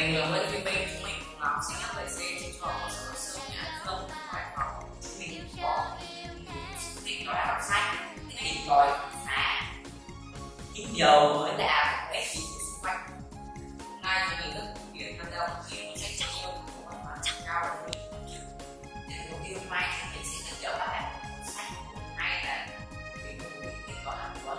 Mình là Nguyễn Duy Minh, chúng mình cùng là học sinh lớp 7C trên trường Phổ Thông Sơn Nhã Phương, Hải Phòng. Chúng mình có dự định đó là đọc sách, tìm tòi khám phá những điều mới lạ của cái gì xung quanh. Hôm nay thì mình rất vui vẻ tham gia một kỳ sách trắc nghiệm của văn hóa cao của mình. Để đầu tiên hôm nay thì mình sẽ giới thiệu các bạn sách hay là về một cái kết quả học vấn.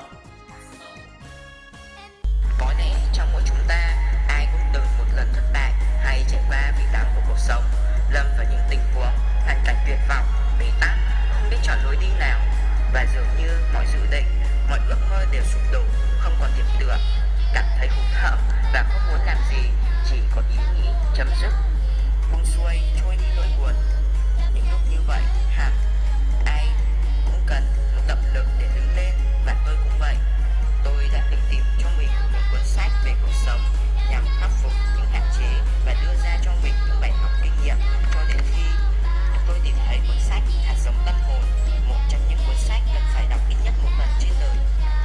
Có lẽ trong mỗi chúng ta ai cũng từng một lần thất bại hay trải qua vị đắng của cuộc sống, lâm vào những tình huống hoàn cảnh tuyệt vọng, bế tắc, không biết chọn lối đi nào, và dường như mọi dự định, mọi ước mơ đều sụp đổ, không còn điểm tựa, cảm thấy hụt hẫng và không muốn làm gì, chỉ có ý nghĩ chấm dứt, buông xuôi trôi đi nỗi buồn. Những lúc như vậy hẳn ai cũng cần một động lực để đứng lên, và tôi cũng vậy. Tôi đã định tìm cho mình một cuốn sách về cuộc sống nhằm khắc phục những hạn chế và đưa ra cho mình những bài học kinh nghiệm, cho đến khi tôi tìm thấy cuốn sách Hạt giống tâm hồn, một trong những cuốn sách cần phải đọc ít nhất một lần trên đời.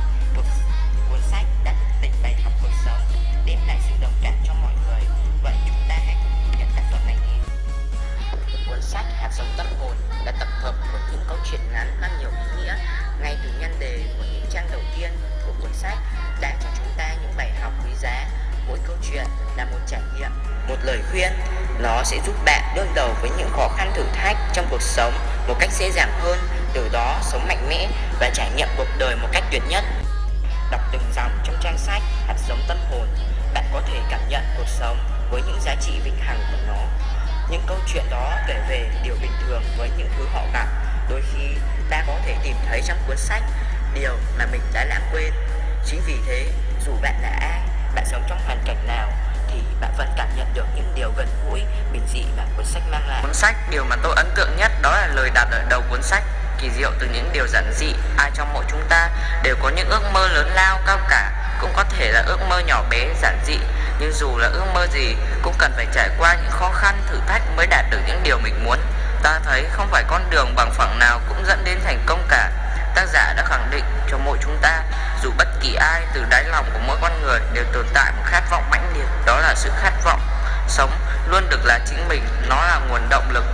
Cuốn sách đã thức tỉnh bài học cuộc sống, đem lại sự đồng cảm cho mọi người. Vậy chúng ta hãy cùng nhận tác phẩm này nhé. Cuốn sách Hạt giống tâm hồn là tập hợp của những câu chuyện ngắn mang nhiều ý nghĩa. Ngay từ nhan đề của những trang đầu tiên của cuốn sách đã cho chúng ta những bài học quý giá. Mỗi câu chuyện là một trải nghiệm, một lời khuyên. Nó sẽ giúp bạn đương đầu với những khó khăn thử thách trong cuộc sống một cách dễ dàng hơn, từ đó sống mạnh mẽ và trải nghiệm cuộc đời một cách tuyệt nhất. Đọc từng dòng trong trang sách Hạt giống tâm hồn, bạn có thể cảm nhận cuộc sống với những giá trị vĩnh hằng của nó. Những câu chuyện đó kể về điều bình thường với những thứ họ gặp. Đôi khi ta có thể tìm thấy trong cuốn sách điều mà mình đã lãng quên. Chính vì thế, dù bạn là ai, bạn sống trong hoàn cảnh nào, thì bạn vẫn cảm nhận được những điều gần gũi, bình dị mà cuốn sách mang lại. Cuốn sách, điều mà tôi ấn tượng nhất đó là lời đặt ở đầu cuốn sách. Kỳ diệu từ những điều giản dị, ai trong mỗi chúng ta đều có những ước mơ lớn lao cao cả, cũng có thể là ước mơ nhỏ bé giản dị. Nhưng dù là ước mơ gì, cũng cần phải trải qua những khó khăn, thử thách mới đạt được những điều mình muốn. Ta thấy không phải con đường bằng phẳng nào cũng dẫn đến thành công cả. Tác giả đã khẳng định cho mỗi chúng ta, dù bất kỳ ai, từ đáy lòng của mỗi con người đều tồn tại một khát vọng mãnh liệt. Đó là sự khát vọng sống luôn được là chính mình. Nó là nguồn động lực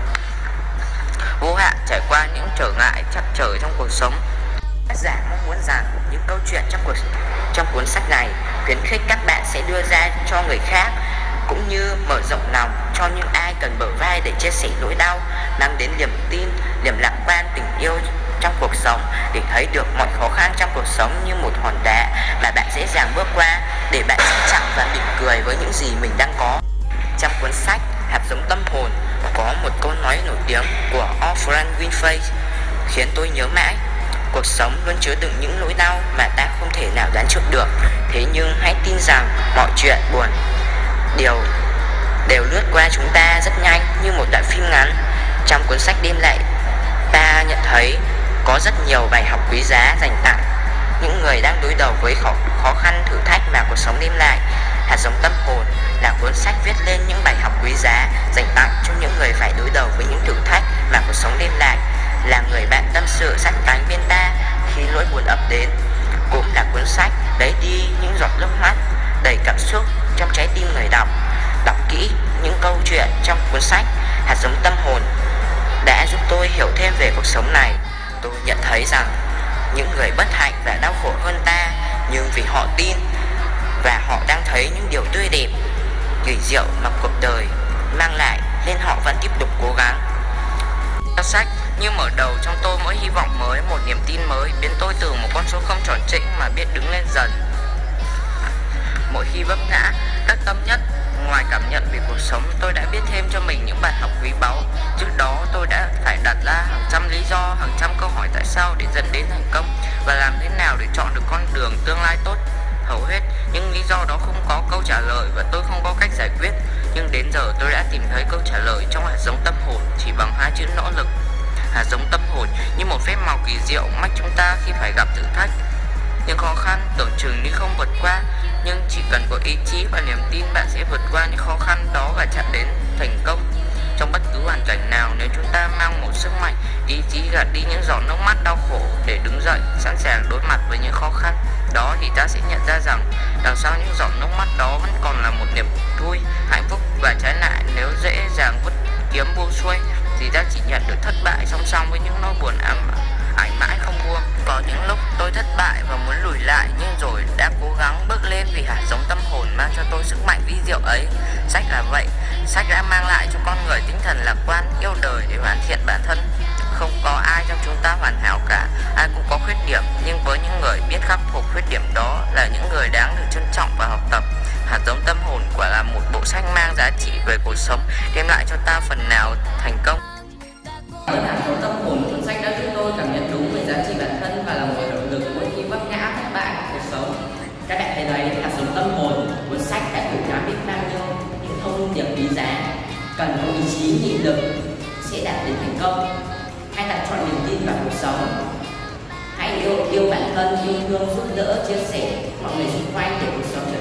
vô hạn trải qua những trở ngại trắc trở trong cuộc sống. Tác giả mong muốn rằng những câu chuyện trong cuốn sách này khuyến khích các bạn sẽ đưa ra cho người khác, cũng như mở rộng lòng cho những ai cần bờ vai để chia sẻ nỗi đau, mang đến niềm tin, niềm lạc quan, tình yêu trong cuộc sống, để thấy được mọi khó khăn trong cuộc sống như một hòn đá mà bạn dễ dàng bước qua, để bạn trân trọng và mỉm cười với những gì mình đang có. Trong cuốn sách Hạt giống tâm hồn có một câu nói nổi tiếng của Oprah Winfrey khiến tôi nhớ mãi: cuộc sống luôn chứa đựng những nỗi đau mà ta không thể nào đoán trước được. Thế nhưng hãy tin rằng mọi chuyện buồn đều lướt qua chúng ta rất nhanh như một đoạn phim ngắn. Trong cuốn sách đem lại, ta nhận thấy có rất nhiều bài học quý giá dành tặng những người đang đối đầu với khó khăn thử thách mà cuộc sống đem lại. Hạt giống tâm hồn là cuốn sách viết lên những bài học quý giá dành tặng cho những người phải đối đầu với những thử thách mà cuộc sống đem lại, là người bạn tâm sự sát cánh bên ta khi nỗi buồn ập đến. Cũng là cuốn sách lấy đi những giọt nước mắt đầy cảm xúc trong trái tim người đọc. Đọc kỹ những câu chuyện trong cuốn sách Hạt giống tâm hồn đã giúp tôi hiểu thêm về cuộc sống này. Tôi nhận thấy rằng những người bất hạnh và đau khổ hơn ta, nhưng vì họ tin và họ đang thấy những điều tươi đẹp, kỳ diệu mà cuộc đời mang lại, nên họ vẫn tiếp tục cố gắng. Cuốn sách như mở đầu trong tôi mỗi hy vọng mới, một niềm tin mới, biến tôi từ một con số không tròn trĩnh mà biết đứng lên dần. Mỗi khi vấp ngã, đắc tâm nhất, ngoài cảm nhận về cuộc sống, tôi đã biết thêm cho mình những bài học quý báu. Trước đó tôi đã phải đặt ra hàng trăm lý do, hàng trăm câu hỏi tại sao để dẫn đến thành công, và làm thế nào để chọn được con đường tương lai tốt. Hầu hết những lý do đó không có câu trả lời và tôi không có cách giải quyết. Nhưng đến giờ tôi đã tìm thấy câu trả lời trong Hạt giống tâm hồn chỉ bằng 2 chữ: nỗ lực. Hạt giống tâm hồn như một phép màu kỳ diệu mách chúng ta khi phải gặp thử thách. Những khó khăn tưởng chừng như không vượt qua, nhưng chỉ cần có ý chí và niềm tin, bạn sẽ vượt qua những khó khăn đó và chạm đến thành công. Trong bất cứ hoàn cảnh nào, nếu chúng ta mang một sức mạnh, ý chí gạt đi những giọt nước mắt đau khổ để đứng dậy, sẵn sàng đối mặt với những khó khăn đó, thì ta sẽ nhận ra rằng đằng sau những giọt nước mắt đó vẫn còn là một niềm vui, hạnh phúc. Và trái lại, nếu dễ dàng vứt kiếm buông xuôi thì ta chỉ nhận được thất bại song song với những nỗi buồn ảnh mãi không buông. Có những lúc tôi thất bại và muốn lùi lại, nhưng rồi đã cố gắng bước lên vì hạt giống tâm hồn mang cho tôi sức mạnh vi diệu ấy. Sách là vậy, sách đã mang lại cho con người tinh thần lạc quan, yêu đời để hoàn thiện bản thân. Không có ai trong chúng ta hoàn hảo cả, ai cũng có khuyết điểm, nhưng với những người biết khắc phục khuyết điểm đó là những người đáng được trân trọng và học tập. Hạt giống tâm hồn quả là một bộ sách mang giá trị về cuộc sống, đem lại cho ta phần nào thành công. Hạt giống tâm hồn, cuốn sách đã giúp tôi cảm nhận đúng về giá trị bản thân và là một động lực mỗi khi vấp ngã thất bại của cuộc sống. Các bạn thấy đấy, hạt giống tâm hồn, cuốn sách đã gửi gắm biết bao nhiêu những thông điệp quý giá. Cần có ý chí, nghị lực sẽ đạt đến thành công. Hãy đặt chọn niềm tin vào cuộc sống. Hãy yêu bản thân, yêu thương, giúp đỡ, chia sẻ mọi người xung quanh để cuộc sống trở